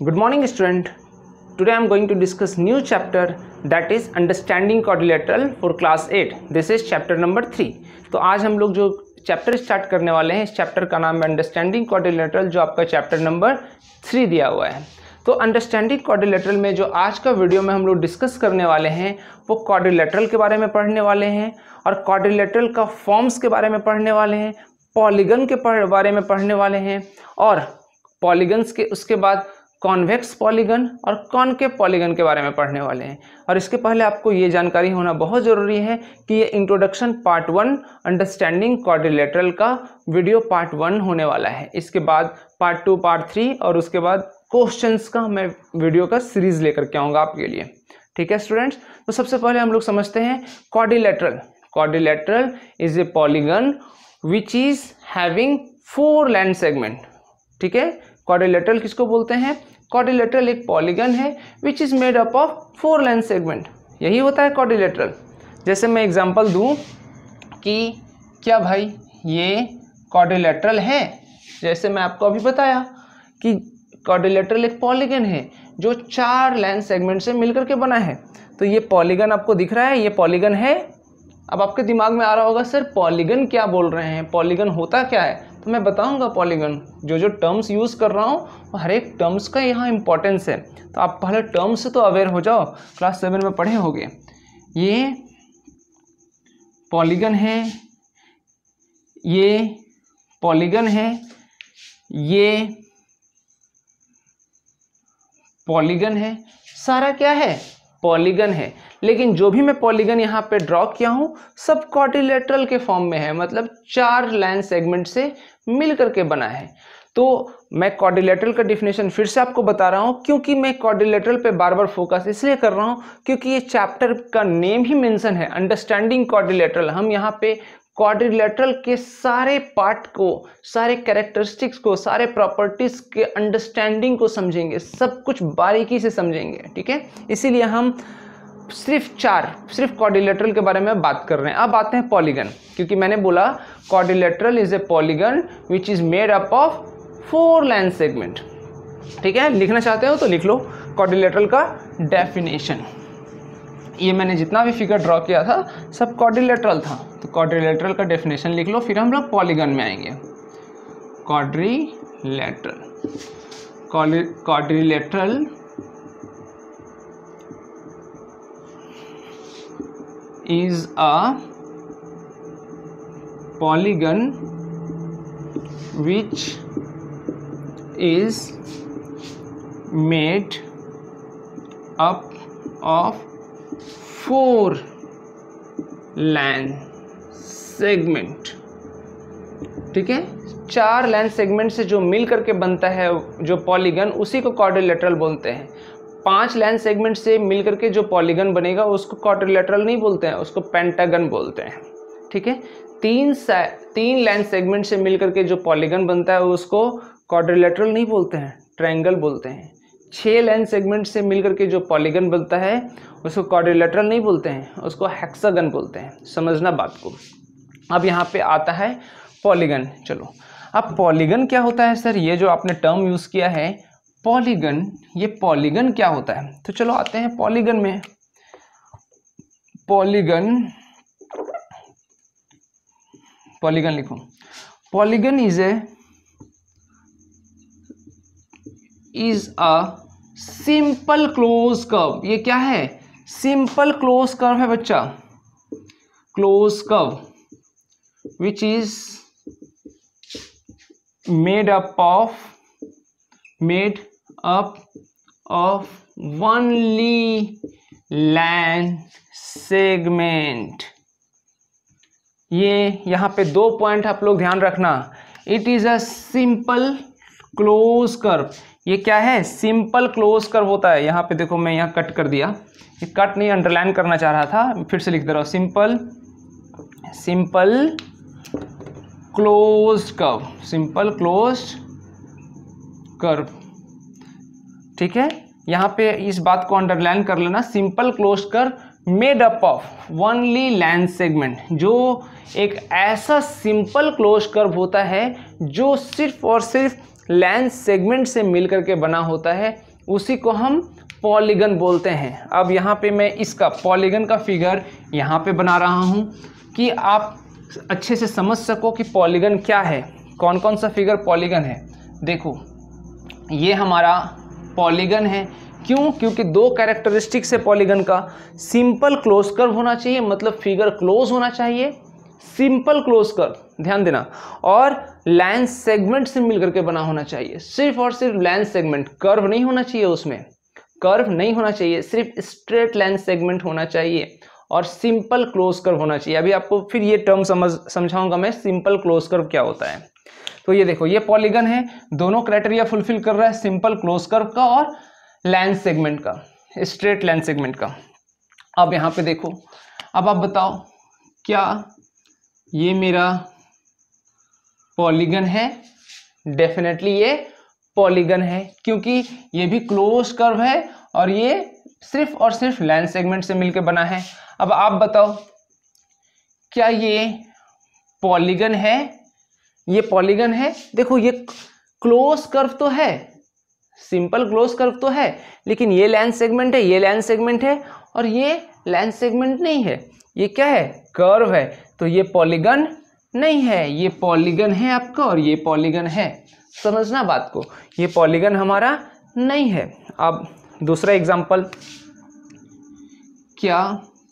Good morning student. Today I am going to discuss new chapter that is understanding quadrilateral for class 8. This is chapter number 3. तो आज हम लोग जो chapter start करने वाले हैं इस चैप्टर का नाम है अंडरस्टैंडिंग क्वाड्रिलेटरल, जो आपका चैप्टर नंबर 3 दिया हुआ है। तो अंडरस्टैंडिंग क्वाड्रिलेटरल में जो आज का वीडियो में हम लोग डिस्कस करने वाले हैं वो क्वाड्रिलेटरल के बारे में पढ़ने वाले हैं और क्वाड्रिलेटरल का फॉर्म्स के बारे में पढ़ने वाले हैं, पॉलीगन के बारे में पढ़ने वाले हैं और पॉलीगन्स के उसके बाद कॉन्वेक्स पॉलीगन और कॉनकेव पॉलीगन के बारे में पढ़ने वाले हैं। और इसके पहले आपको ये जानकारी होना बहुत ज़रूरी है कि ये इंट्रोडक्शन पार्ट 1 अंडरस्टैंडिंग क्वाड्रिलेटरल का वीडियो पार्ट 1 होने वाला है। इसके बाद पार्ट 2, पार्ट 3 और उसके बाद क्वेश्चंस का मैं वीडियो का सीरीज़ लेकर के आऊँगा आपके लिए। ठीक है स्टूडेंट्स, तो सबसे पहले हम लोग समझते हैं quadrilateral. Quadrilateral is a polygon which is having 4 line segment. ठीक है, क्वाड्रिलेटरल किसको बोलते हैं? क्वाड्रिलेटरल एक पॉलीगन है which is made up of 4 line segment. यही होता है क्वाड्रिलेटरल। जैसे मैं एग्जांपल दूं कि क्या भाई ये क्वाड्रिलेटरल है, जैसे मैं आपको अभी बताया कि क्वाड्रिलेटरल एक पॉलीगन है जो 4 लाइन सेगमेंट से मिलकर के बना है। तो ये पॉलीगन आपको दिख रहा है, ये पॉलीगन है। अब आपके दिमाग में आ रहा होगा सर पॉलीगन क्या बोल रहे हैं, पॉलीगन होता क्या है? तो मैं बताऊंगा पॉलीगन, जो टर्म्स यूज़ कर रहा हूँ हर एक टर्म्स का यहाँ इंपॉर्टेंस है। तो आप पहले टर्म्स से तो अवेयर हो जाओ, क्लास 7 में पढ़े होंगे। ये पॉलीगन है, ये पॉलीगन है, ये पॉलीगन है, सारा क्या है? पॉलीगन है। लेकिन जो भी मैं पॉलीगन यहाँ पे ड्रॉ किया हूँ सब क्वाड्रिलेटरल के फॉर्म में है, मतलब 4 लाइन सेगमेंट से मिल करके बना है। तो मैं क्वाड्रिलेटरल का डिफिनेशन फिर से आपको बता रहा हूँ, क्योंकि मैं क्वाड्रिलेटरल पे बार बार फोकस इसलिए कर रहा हूँ क्योंकि ये चैप्टर का नेम ही मेंशन है अंडरस्टैंडिंग क्वाड्रिलेटरल। हम यहाँ पे क्वाड्रिलेटरल के सारे पार्ट को, सारे कैरेक्टरिस्टिक्स को, सारे प्रॉपर्टीज के अंडरस्टैंडिंग को समझेंगे, सब कुछ बारीकी से समझेंगे। ठीक है, इसीलिए हम सिर्फ क्वाड्रिलेटरल के बारे में बात कर रहे हैं। अब आते हैं पॉलीगन, क्योंकि मैंने बोला quadrilateral is a polygon which is made up of 4 line segment. ठीक है, लिखना चाहते हो तो लिख लो क्वाड्रिलेटरल का डेफिनेशन। ये मैंने जितना भी फिगर ड्रॉ किया था सब क्वाड्रिलेटरल था, तो क्वाड्रिलेटरल का डेफिनेशन लिख लो, फिर हम लोग पॉलीगन में आएंगे। Quadrilateral is a polygon which is made up of 4 line segment. ठीक है, 4 लाइन सेगमेंट से जो मिल करके बनता है जो पॉलीगन, उसी को क्वाड्रिलेटरल बोलते हैं। 5 लाइन सेगमेंट से मिलकर के जो पॉलीगन बनेगा उसको क्वाड्रिलेटरल नहीं बोलते हैं, उसको पेंटागन बोलते हैं। ठीक है, 3 लाइन सेगमेंट से मिलकर के जो पॉलीगन बनता है उसको क्वाड्रिलेटरल नहीं बोलते हैं, ट्रायंगल बोलते हैं। 6 लाइन सेगमेंट से मिलकर के जो पॉलीगन बनता है उसको क्वाड्रिलेटरल नहीं बोलते हैं, उसको हेक्सागन बोलते हैं। समझना बात को। अब यहाँ पे आता है पॉलीगन। चलो, अब पॉलीगन क्या होता है सर? ये जो आपने टर्म यूज़ किया है पॉलीगन, ये पॉलीगन क्या होता है? तो चलो आते हैं पॉलीगन में। पॉलीगन लिखो। Polygon is a simple close curve. ये क्या है? सिंपल क्लोज कर्व है बच्चा, close curve which is made up of only line segment। ये यहाँ पे 2 पॉइंट आप लोग ध्यान रखना। It is a simple close curve. ये क्या है? सिंपल क्लोज कर्व होता है। यहाँ पे देखो मैं यहाँ कट कर दिया, ये कट नहीं अंडरलाइन करना चाह रहा था, फिर से लिख दे रहा हूँ simple close curve, simple close curve. ठीक है, यहाँ पे इस बात को अंडरलाइन कर लेना, simple close curve made up of only line segment, जो एक ऐसा सिंपल क्लोज कर्व होता है जो सिर्फ और सिर्फ लाइन सेगमेंट से मिलकर के बना होता है, उसी को हम पॉलीगन बोलते हैं। अब यहाँ पे मैं इसका पॉलीगन का फिगर यहाँ पे बना रहा हूँ कि आप अच्छे से समझ सको कि पॉलीगन क्या है, कौन कौन सा फिगर पॉलीगन है। देखो ये हमारा पॉलीगन है। क्यों? क्योंकि दो कैरेक्टरिस्टिक्स है पॉलीगन का, सिंपल क्लोज कर्व होना चाहिए, मतलब फिगर क्लोज होना चाहिए, सिंपल क्लोज कर्व, ध्यान देना, और लाइन सेगमेंट से मिलकर के बना होना चाहिए, सिर्फ और सिर्फ लाइन सेगमेंट, कर्व नहीं होना चाहिए, उसमें कर्व नहीं होना चाहिए, सिर्फ स्ट्रेट लाइन सेगमेंट होना चाहिए और सिंपल क्लोज कर्व होना चाहिए। अभी आपको फिर ये टर्म समझाऊंगा मैं, सिंपल क्लोज कर्व क्या होता है। तो ये देखो ये पॉलीगन है, दोनों क्राइटेरिया फुलफिल कर रहा है, सिंपल क्लोज कर्व का और लाइन सेगमेंट का, स्ट्रेट लाइन सेगमेंट का। अब यहाँ पे देखो, अब आप बताओ क्या ये मेरा पॉलीगन है? डेफिनेटली ये पॉलीगन है, क्योंकि ये भी क्लोज कर्व है और ये सिर्फ और सिर्फ लाइन सेगमेंट से मिलकर बना है। अब आप बताओ क्या ये पॉलीगन है? ये पॉलीगन है। देखो ये क्लोज कर्व तो है, सिंपल क्लोज कर्व तो है, लेकिन ये लाइन सेगमेंट है, ये लाइन सेगमेंट है और ये लाइन सेगमेंट नहीं है, ये क्या है? कर्व है। तो ये पॉलीगन नहीं है, ये पॉलीगन है आपका और ये पॉलीगन है। समझना बात को, ये पॉलीगन हमारा नहीं है। अब दूसरा एग्जांपल, क्या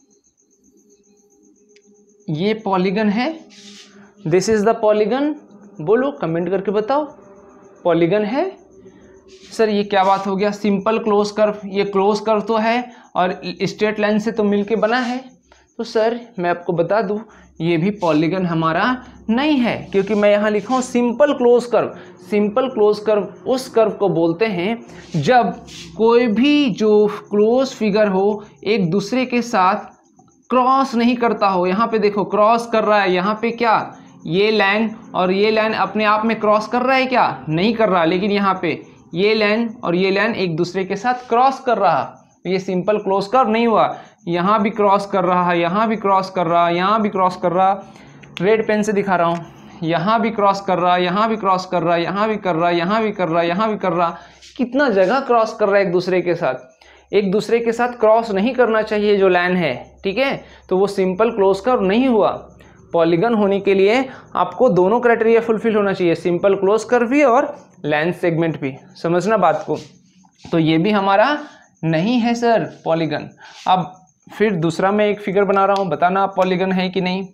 ये पॉलीगन है? दिस इज द पॉलीगन, बोलो कमेंट करके बताओ, पॉलीगन है? सर ये क्या बात हो गया, सिंपल क्लोज कर्व, ये क्लोज कर्व तो है और स्ट्रेट लाइन से तो मिलके बना है। तो सर मैं आपको बता दूं ये भी पॉलीगन हमारा नहीं है, क्योंकि मैं यहाँ लिखा हूँ simple close curve. Simple close curve उस कर्व को बोलते हैं जब कोई भी जो क्लोज फिगर हो एक दूसरे के साथ क्रॉस नहीं करता हो। यहाँ पे देखो क्रॉस कर रहा है, यहाँ पे क्या ये लाइन और ये लाइन अपने आप में क्रॉस कर रहा है क्या? नहीं कर रहा, लेकिन यहाँ पे ये लाइन और ये लाइन एक दूसरे के साथ क्रॉस कर रहा, ये सिंपल क्लोज कर्व नहीं हुआ। यहाँ भी क्रॉस कर रहा है, यहाँ भी क्रॉस कर रहा है, यहाँ भी क्रॉस कर रहा, रेड पेन से दिखा रहा हूँ, यहाँ भी क्रॉस कर रहा है, यहाँ भी क्रॉस कर रहा है, यहाँ भी कर रहा है, यहाँ भी कर रहा है, यहाँ भी कर रहा, कितना जगह क्रॉस कर रहा है एक दूसरे के साथ। एक दूसरे के साथ क्रॉस नहीं करना चाहिए जो लाइन है, ठीक है? तो वो सिंपल क्लोज कर्व नहीं हुआ। पॉलीगन होने के लिए आपको दोनों क्राइटेरिया फुलफिल होना चाहिए, सिंपल क्लोज कर्व भी और लाइन सेगमेंट भी। समझना बात को। तो ये भी हमारा नहीं है सर पॉलीगन। अब फिर दूसरा मैं एक फिगर बना रहा हूँ, बताना आप पॉलीगन है कि नहीं,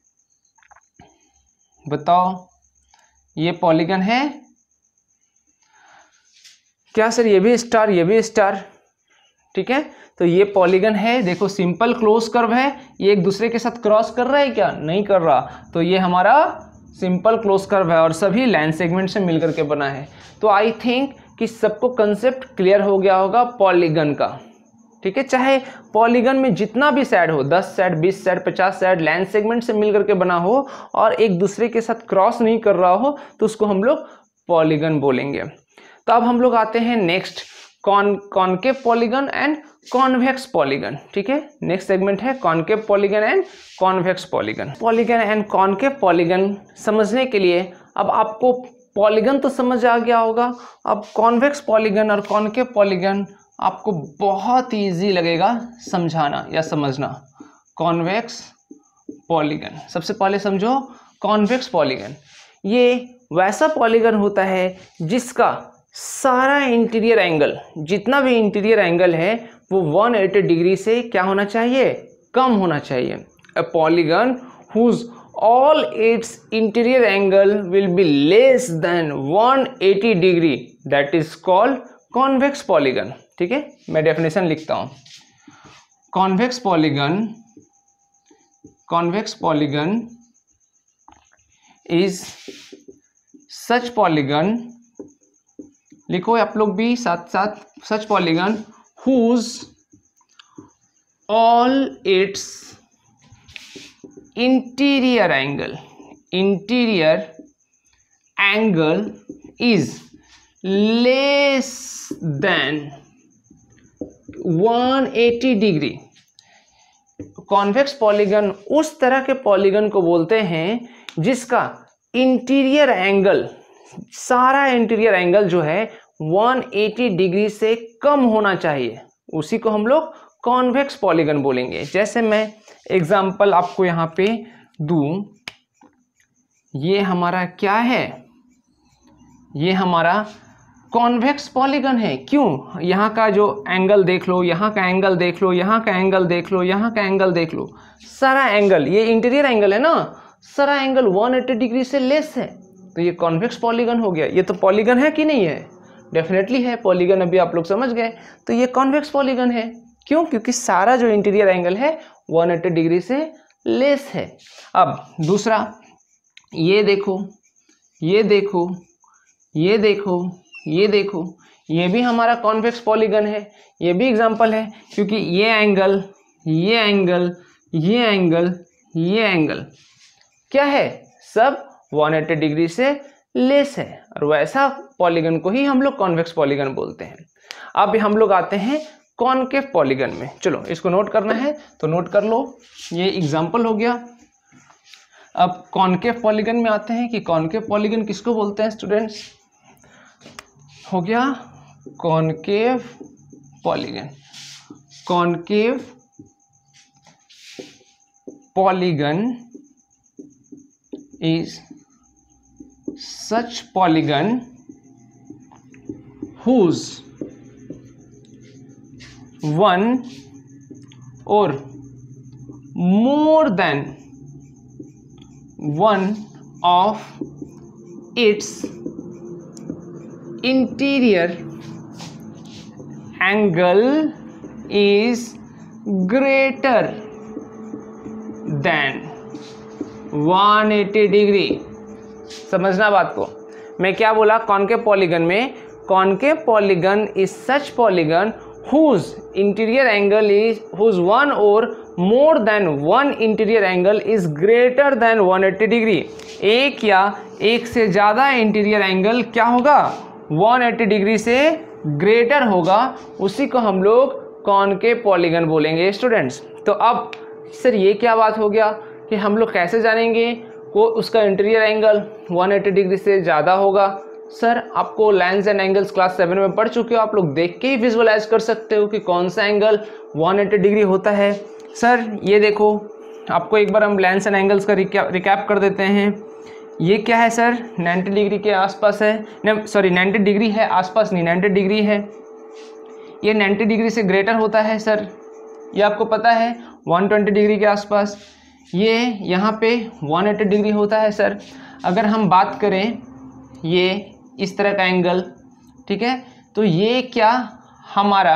बताओ ये पॉलीगन है क्या? सर ये भी स्टार, ये भी स्टार, ठीक है? तो ये पॉलीगन है। देखो सिंपल क्लोज कर्व है, ये एक दूसरे के साथ क्रॉस कर रहा है क्या? नहीं कर रहा, तो ये हमारा सिंपल क्लोज कर्व है और सभी लाइन सेगमेंट से मिलकर के बना है। तो आई थिंक कि सबको कंसेप्ट क्लियर हो गया होगा पॉलीगन का, ठीक है? चाहे पॉलीगन में जितना भी साइड हो, 10 side, 20 side, 50 side, line segment से मिलकर के बना हो और एक दूसरे के साथ क्रॉस नहीं कर रहा हो, तो उसको हम लोग पॉलीगन बोलेंगे। तो अब हम लोग आते हैं next, concave polygon and convex polygon, ठीक है? नेक्स्ट सेगमेंट है concave polygon and convex polygon. Polygon and concave polygon समझने के लिए अब आपको पॉलीगन तो समझ आ गया होगा, अब कॉन्वेक्स पॉलीगन और कॉनकेव पॉलीगन आपको बहुत ही ईजी लगेगा समझाना या समझना। कॉन्वेक्स पॉलीगन सबसे पहले समझो। कॉन्वेक्स पॉलीगन ये वैसा पॉलीगन होता है जिसका सारा इंटीरियर एंगल, जितना भी इंटीरियर एंगल है वो 180 डिग्री से क्या होना चाहिए? कम होना चाहिए। A polygon whose all its interior angle will be less than 180 degree, that is called convex polygon, ठीक है? मैं डेफिनेशन लिखता हूँ। convex polygon is such polygon, लिखो आप लोग भी साथ साथ, such polygon whose all its interior angle is less than 180 degree. Convex polygon उस तरह के पॉलीगन को बोलते हैं जिसका इंटीरियर एंगल, सारा इंटीरियर एंगल जो है 180 डिग्री से कम होना चाहिए, उसी को हम लोग कॉन्वेक्स पॉलीगन बोलेंगे। जैसे मैं एग्जांपल आपको यहाँ पे दूं, ये हमारा क्या है, ये हमारा कॉन्वेक्स पॉलीगन है। क्यों? यहाँ का जो एंगल देख लो, यहाँ का एंगल देख लो, यहाँ का एंगल देख लो, यहाँ का एंगल देख लो, सारा एंगल, ये इंटीरियर एंगल है ना, सारा एंगल 180 डिग्री से लेस है, तो ये कॉन्वेक्स पॉलीगन हो गया। ये तो पॉलीगन है कि नहीं है? डेफिनेटली है पॉलीगन, अभी आप लोग समझ गए। तो ये कॉन्वेक्स पॉलीगन है। क्यों? क्योंकि सारा जो इंटीरियर एंगल है 180 डिग्री से लेस है। अब दूसरा, ये देखो, ये देखो, ये देखो, ये देखो, ये भी हमारा कॉन्वेक्स पॉलीगन है। ये भी एग्जांपल है, क्योंकि ये एंगल, ये एंगल, ये एंगल, ये एंगल क्या है, सब 180 डिग्री से लेस है, और वैसा पॉलीगन को ही हम लोग कॉन्वेक्स पॉलीगन बोलते हैं। अब हम लोग आते हैं कॉनकेव पॉलीगन में। चलो इसको नोट करना है तो नोट कर लो, ये एग्जांपल हो गया। अब कॉनकेव पॉलीगन में आते हैं कि कॉनकेव पॉलीगन किसको बोलते हैं स्टूडेंट्स। हो गया concave polygon. Concave polygon is such polygon whose one or more than one of its interior angle is greater than 180 degree. समझना बात को, मैं क्या बोला, कॉनकेव पॉलीगन में, concave polygon is such polygon whose interior angle is, whose one और more than one interior angle is greater than 180 degree. एक या एक से ज़्यादा इंटीरियर एंगल क्या होगा, 180 डिग्री से ग्रेटर होगा, उसी को हम लोग कॉनकेव पॉलीगन बोलेंगे स्टूडेंट्स। तो अब सर ये क्या बात हो गया कि हम लोग कैसे जानेंगे को उसका इंटीरियर एंगल 180 डिग्री से ज़्यादा होगा। सर आपको लाइन्स एंड एंगल्स क्लास 7 में पढ़ चुके हो, आप लोग देख के ही विजुअलाइज कर सकते हो कि कौन सा एंगल 180 डिग्री होता है। सर ये देखो, आपको एक बार हम लाइन्स एंड एंगल्स का रिकैप कर देते हैं। ये क्या है सर, 90 डिग्री के आसपास है, सॉरी 90 डिग्री है, आसपास नहीं, 90 डिग्री है। ये 90 डिग्री से ग्रेटर होता है सर, ये आपको पता है, 120 डिग्री के आसपास। ये यहाँ पे 180 डिग्री होता है सर। अगर हम बात करें ये इस तरह का एंगल, ठीक है, तो ये क्या हमारा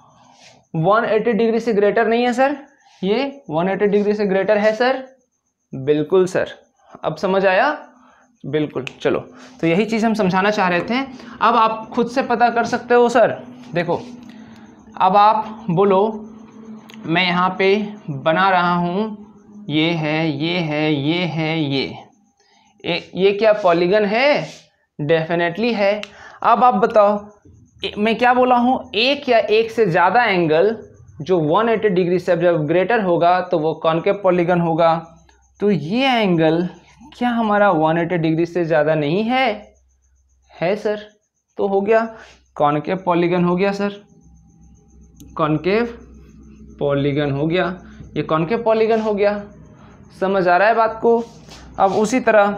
180 डिग्री से ग्रेटर नहीं है सर, ये 180 डिग्री से ग्रेटर है सर। बिल्कुल सर, अब समझ आया, बिल्कुल। चलो तो यही चीज़ हम समझाना चाह रहे थे। अब आप खुद से पता कर सकते हो सर। देखो अब आप बोलो, मैं यहाँ पे बना रहा हूँ, ये है, ये है, ये है, ये क्या पॉलीगन है? डेफिनेटली है। अब आप बताओ, मैं क्या बोला हूँ, एक या एक से ज़्यादा एंगल जो 180 डिग्री से जब ग्रेटर होगा तो वो कॉनकेव पॉलीगन होगा। तो ये एंगल क्या हमारा 180 डिग्री से ज़्यादा नहीं है? है सर, तो हो गया कॉनकेव पॉलीगन हो गया सर, कॉनकेव पॉलीगन हो गया, ये कॉनकेव पॉलीगन हो गया। समझ आ रहा है बात को? अब उसी तरह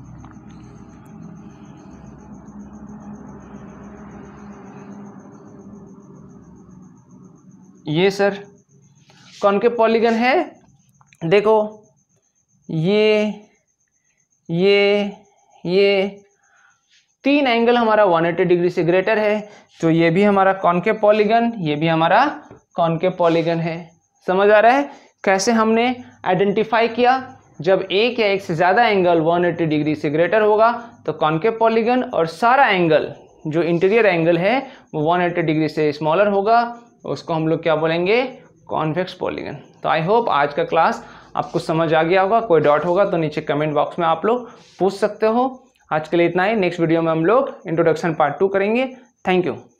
ये सर कॉनकेव पॉलीगन है। देखो ये तीन एंगल हमारा 180 डिग्री से ग्रेटर है, तो ये भी हमारा कॉनकेव पॉलीगन, ये भी हमारा कॉनकेव पॉलीगन है। समझ आ रहा है कैसे हमने आइडेंटिफाई किया? जब एक या एक से ज़्यादा एंगल 180 डिग्री से ग्रेटर होगा तो कॉनकेव पॉलीगन, और सारा एंगल जो इंटीरियर एंगल है वो 180 डिग्री से स्मॉलर होगा, उसको हम लोग क्या बोलेंगे? Convex polygon. तो आई होप आज का क्लास आपको समझ आ गया होगा। कोई डाउट होगा तो नीचे कमेंट बॉक्स में आप लोग पूछ सकते हो। आज के लिए इतना ही, नेक्स्ट वीडियो में हम लोग इंट्रोडक्शन पार्ट 2 करेंगे। Thank you.